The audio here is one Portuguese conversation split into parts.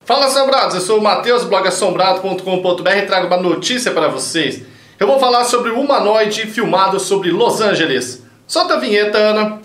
Fala, assombrados! Eu sou o Matheus, blog assombrado.com.br, e trago uma notícia para vocês. Eu vou falar sobre o humanoide filmado sobre Los Angeles. Solta a vinheta, Ana.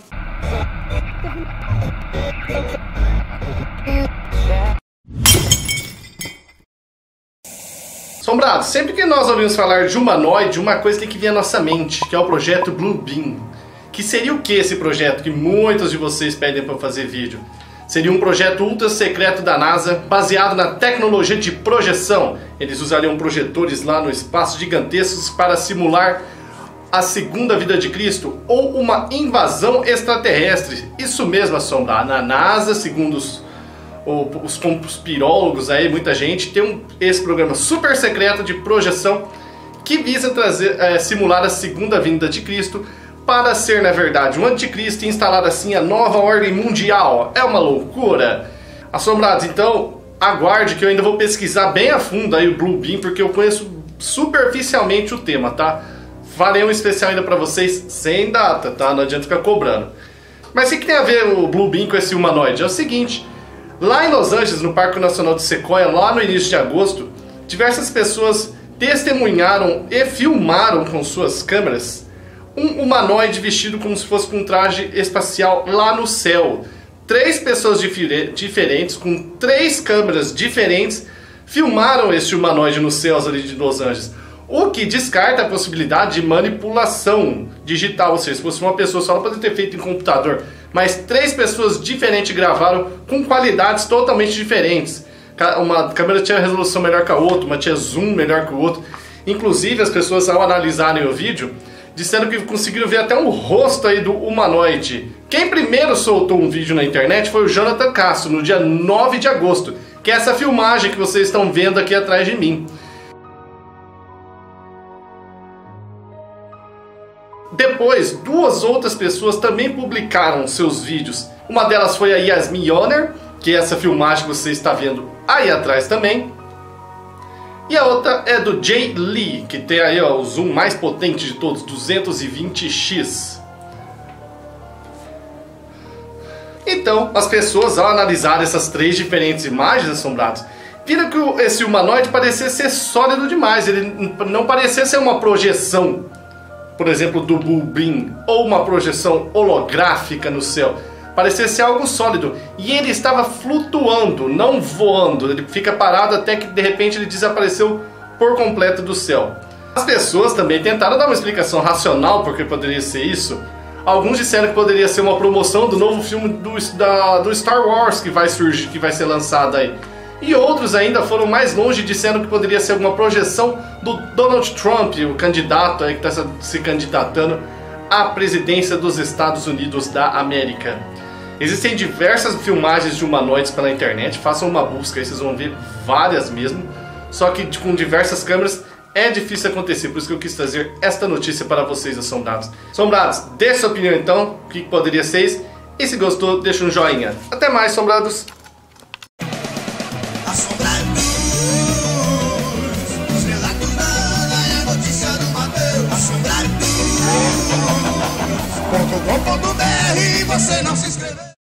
Assombrados, sempre que nós ouvimos falar de humanoide, uma coisa tem que vir à nossa mente, que é o projeto Bluebeam. Que seria o que esse projeto que muitos de vocês pedem para eu fazer vídeo? Seria um projeto ultra secreto da NASA, baseado na tecnologia de projeção. Eles usariam projetores lá no espaço gigantescos para simular a segunda vida de Cristo ou uma invasão extraterrestre. Isso mesmo, assombrado. Na NASA, segundo os conspirólogos aí, muita gente, tem esse programa super secreto de projeção que visa simular a segunda vinda de Cristo, para ser, na verdade, um anticristo e instalar assim a nova ordem mundial. É uma loucura. Assombrados, então, aguarde que eu ainda vou pesquisar bem a fundo aí o Bluebeam, porque eu conheço superficialmente o tema, tá? Farei um especial ainda pra vocês sem data, tá? Não adianta ficar cobrando. Mas o que tem a ver o Bluebeam com esse humanoide? É o seguinte, lá em Los Angeles, no Parque Nacional de Sequoia, lá no início de agosto, diversas pessoas testemunharam e filmaram com suas câmeras um humanoide vestido como se fosse com um traje espacial lá no céu. 3 pessoas diferentes, com 3 câmeras diferentes, filmaram este humanoide nos céus ali de Los Angeles. O que descarta a possibilidade de manipulação digital, ou seja, se fosse uma pessoa só, ela poderia ter feito em computador. Mas 3 pessoas diferentes gravaram com qualidades totalmente diferentes. Uma câmera tinha resolução melhor que a outra, uma tinha zoom melhor que o outro. Inclusive, as pessoas, ao analisarem o vídeo, disseram que conseguiram ver até o rosto aí do humanoide. Quem primeiro soltou um vídeo na internet foi o Jonathan Castro, no dia 9 de agosto, que é essa filmagem que vocês estão vendo aqui atrás de mim. Depois, 2 outras pessoas também publicaram seus vídeos. Uma delas foi a Yasmin Yoner, que é essa filmagem que você está vendo aí atrás também. E a outra é do Jay Lee, que tem aí ó, o zoom mais potente de todos, 220x. Então, as pessoas, ao analisar essas 3 diferentes imagens, assombrados, viram que esse humanoide parecia ser sólido demais. Ele não parecia ser uma projeção, por exemplo, do Bluebeam, ou uma projeção holográfica no céu. Parecia ser algo sólido. E ele estava flutuando, não voando. Ele fica parado até que de repente ele desapareceu por completo do céu. As pessoas também tentaram dar uma explicação racional porque poderia ser isso. Alguns disseram que poderia ser uma promoção do novo filme do Star Wars que vai surgir, que vai ser lançado aí. E outros ainda foram mais longe, dizendo que poderia ser alguma projeção do Donald Trump, o candidato aí que está se candidatando à presidência dos Estados Unidos da América. Existem diversas filmagens de humanoides pela internet, façam uma busca aí, vocês vão ver várias mesmo. Só que com diversas câmeras é difícil acontecer, por isso que eu quis trazer esta notícia para vocês, assombrados. Assombrados, deixe sua opinião então, o que poderia ser isso, e se gostou, deixa um joinha. Até mais, assombrados! .com.br, você não se inscreveu.